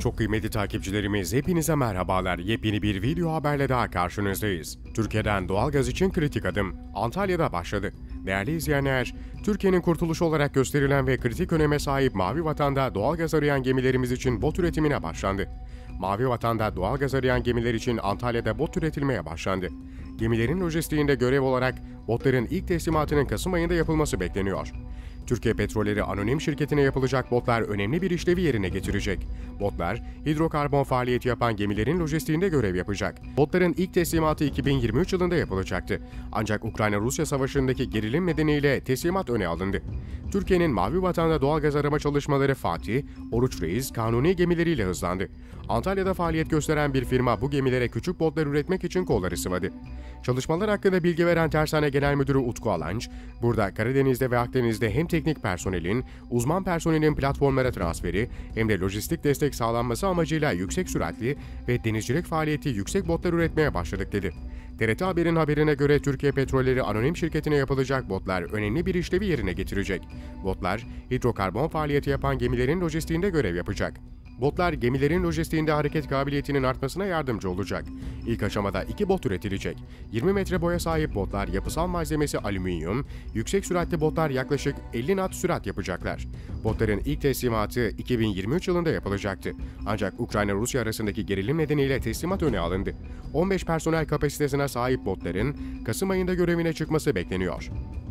Çok kıymetli takipçilerimiz, hepinize merhabalar. Yepyeni bir video haberle daha karşınızdayız. Türkiye'den doğalgaz için kritik adım Antalya'da başladı. Değerli izleyenler, Türkiye'nin kurtuluşu olarak gösterilen ve kritik öneme sahip Mavi Vatan'da doğalgaz arayan gemilerimiz için bot üretimine başlandı. Mavi Vatan'da doğalgaz arayan gemiler için Antalya'da bot üretilmeye başlandı. Gemilerin lojistiğinde görev olarak botların ilk teslimatının Kasım ayında yapılması bekleniyor. Türkiye Petrolleri Anonim Şirketi'ne yapılacak botlar önemli bir işlevi yerine getirecek. Botlar, hidrokarbon faaliyeti yapan gemilerin lojistiğinde görev yapacak. Botların ilk teslimatı 2023 yılında yapılacaktı. Ancak Ukrayna-Rusya savaşındaki gerilim nedeniyle teslimat öne alındı. Türkiye'nin Mavi Vatan'da doğalgaz arama çalışmaları Fatih, Oruç Reis, Kanuni gemileriyle hızlandı. Antalya'da faaliyet gösteren bir firma bu gemilere küçük botlar üretmek için kolları sıvadı. Çalışmalar hakkında bilgi veren Tersane Genel Müdürü Utku Alanç, burada Karadeniz'de ve Akdeniz'de hem teknik personelin, uzman personelin platformlara transferi hem de lojistik destek sağlanması amacıyla yüksek süratli ve denizcilik faaliyeti yüksek botlar üretmeye başladık dedi. TRT Haber'in haberine göre Türkiye Petrolleri Anonim Şirketi'ne yapılacak botlar önemli bir işlevi yerine getirecek. Botlar, hidrokarbon faaliyeti yapan gemilerin lojistiğinde görev yapacak. Botlar, gemilerin lojistiğinde hareket kabiliyetinin artmasına yardımcı olacak. İlk aşamada 2 bot üretilecek. 20 metre boya sahip botlar yapısal malzemesi alüminyum, yüksek süratli botlar yaklaşık 50 knot sürat yapacaklar. Botların ilk teslimatı 2023 yılında yapılacaktı. Ancak Ukrayna-Rusya arasındaki gerilim nedeniyle teslimat öne alındı. 15 personel kapasitesine sahip botların Kasım ayında görevine çıkması bekleniyor.